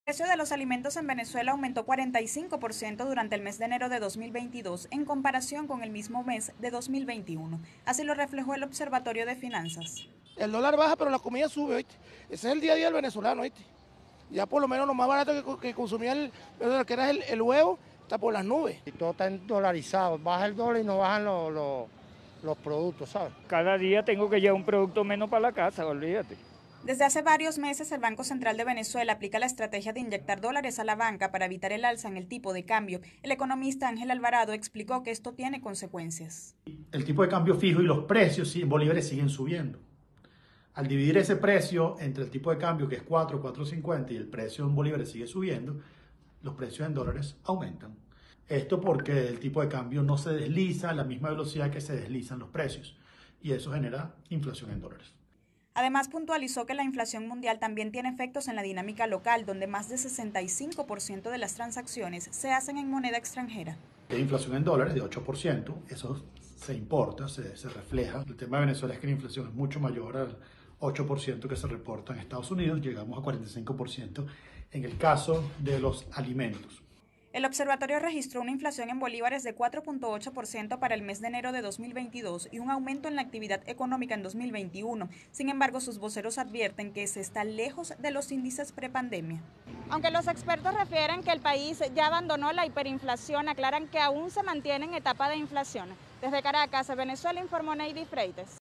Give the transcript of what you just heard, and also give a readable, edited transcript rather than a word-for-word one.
El precio de los alimentos en Venezuela aumentó 45% durante el mes de enero de 2022 en comparación con el mismo mes de 2021. Así lo reflejó el Observatorio de Finanzas. El dólar baja, pero la comida sube, ¿oíste? Ese es el día a día del venezolano, ¿oíste? Ya por lo menos lo más barato que consumía que era el huevo, está por las nubes. Y todo está dolarizado, baja el dólar y no bajan los productos, ¿sabes? Cada día tengo que llevar un producto menos para la casa, olvídate. Desde hace varios meses, el Banco Central de Venezuela aplica la estrategia de inyectar dólares a la banca para evitar el alza en el tipo de cambio. El economista Ángel Alvarado explicó que esto tiene consecuencias. El tipo de cambio fijo y los precios en bolívares siguen subiendo. Al dividir ese precio entre el tipo de cambio, que es 4,50, y el precio en bolívares sigue subiendo, los precios en dólares aumentan. Esto porque el tipo de cambio no se desliza a la misma velocidad que se deslizan los precios, y eso genera inflación en dólares. Además, puntualizó que la inflación mundial también tiene efectos en la dinámica local, donde más de 65% de las transacciones se hacen en moneda extranjera. Hay inflación en dólares de 8%, eso se importa, se refleja. El tema de Venezuela es que la inflación es mucho mayor al 8% que se reporta en Estados Unidos, llegamos a 45% en el caso de los alimentos. El observatorio registró una inflación en bolívares de 4,8% para el mes de enero de 2022 y un aumento en la actividad económica en 2021. Sin embargo, sus voceros advierten que se está lejos de los índices prepandemia. Aunque los expertos refieren que el país ya abandonó la hiperinflación, aclaran que aún se mantiene en etapa de inflación. Desde Caracas, Venezuela, informó Neidy Freites.